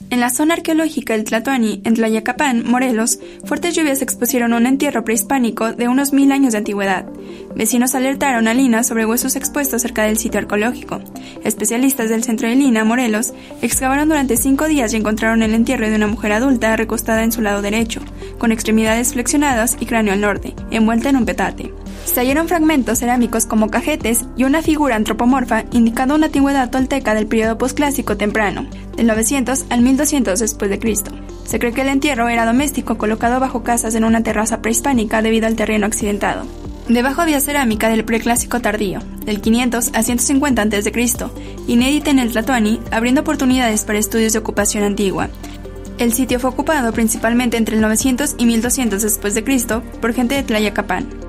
En la zona arqueológica del Tlatoani, en Tlayacapan, Morelos, fuertes lluvias expusieron un entierro prehispánico de unos 1000 años de antigüedad. Vecinos alertaron a Lina sobre huesos expuestos cerca del sitio arqueológico. Especialistas del centro de Lina, Morelos, excavaron durante 5 días y encontraron el entierro de una mujer adulta recostada en su lado derecho, con extremidades flexionadas y cráneo al norte, envuelta en un petate. Se hallaron fragmentos cerámicos como cajetes y una figura antropomorfa indicando una antigüedad tolteca del periodo posclásico temprano, del 900 al 1200 después de Cristo. Se cree que el entierro era doméstico colocado bajo casas en una terraza prehispánica debido al terreno accidentado. Debajo había cerámica del preclásico tardío, del 500 a 150 a.C., inédita en el Tlatoani, abriendo oportunidades para estudios de ocupación antigua. El sitio fue ocupado principalmente entre el 900 y 1200 después de Cristo por gente de Tlayacapan.